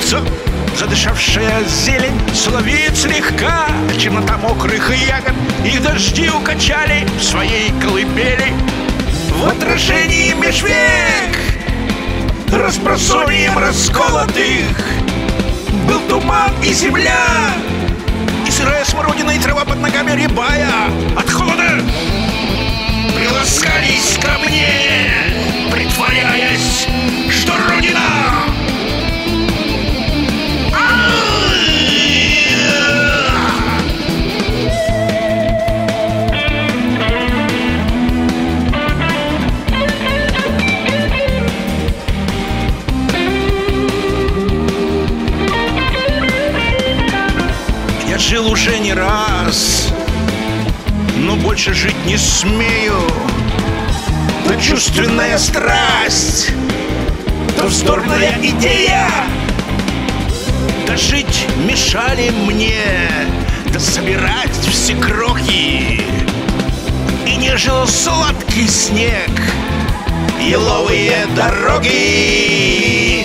лицо, задышавшая зелень, соловеет слегка, темнота мокрых ягод, их дожди укачали в своей колыбели. В отражении межвек, распросоньем расколотых, был туман и земля, и сырая смородина, и трава под ногами рябая от холода. Приласкались ко мне, притворяясь, что Родина. Я жил уже не раз, но больше жить не смею. То чувственная страсть, то вздорная идея, да жить мешали мне, да собирать все крохи. И нежил сладкий снег, еловые дороги.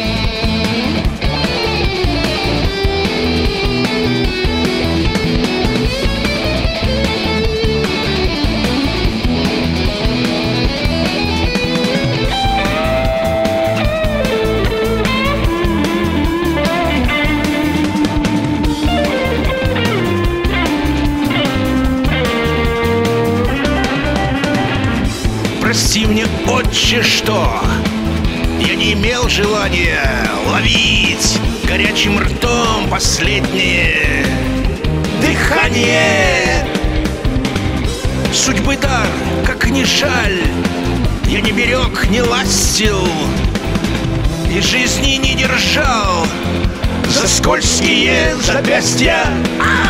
Прости мне, отче, что я не имел желания ловить горячим ртом последнее дыхание. Судьбы дар, как ни жаль, я не берег, не ластил и жизни не держал за скользкие запястья.